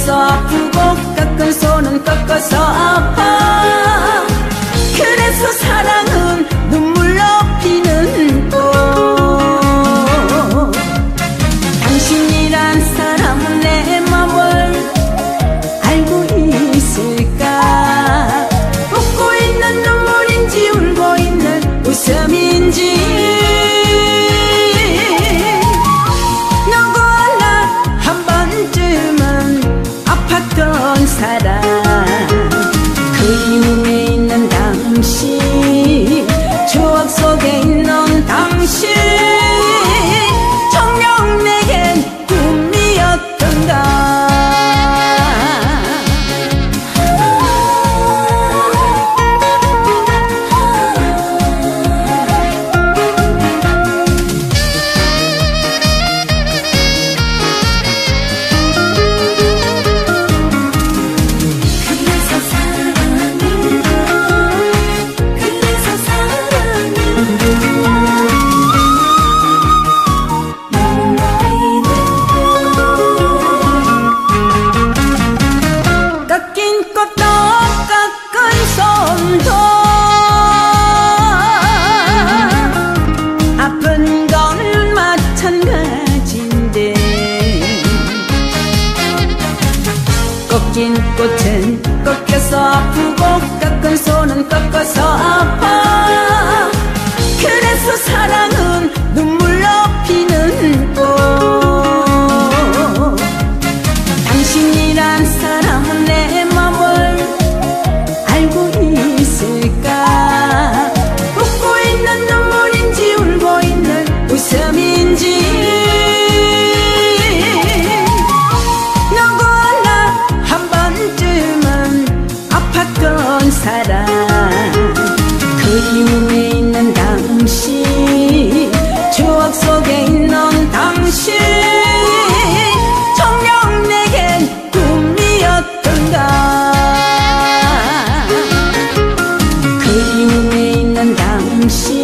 꺾여서 아프고 꺾은 손은 꺾어서 아파. 그래서 사랑은 눈물로 피는 꽃. 당신이란 사람은 내 맘을 알고 있을까? 웃고 있는 눈물인지 울고 있는 웃음인지. 누구나 한 번쯤은 아팠던 사람. 그리움에 있는 당신, 추억 속에 있는 당신, 정녕 내겐 꿈이었던가. 꺾인 꽃은 꺾여서 아프고 꺾은 손은 꺾어서 아파. 그래서 사랑은 눈물로 피는 꽃. 당신이란 사람은 내 맘을 알고 있을까? 웃고 있는 눈물인지 울고 있는 웃음인지. 사랑. 그리움에 있는 당신, 추억 속에 있는 당신, 정녕 내겐 꿈이었던가. 그리움에 있는 당신,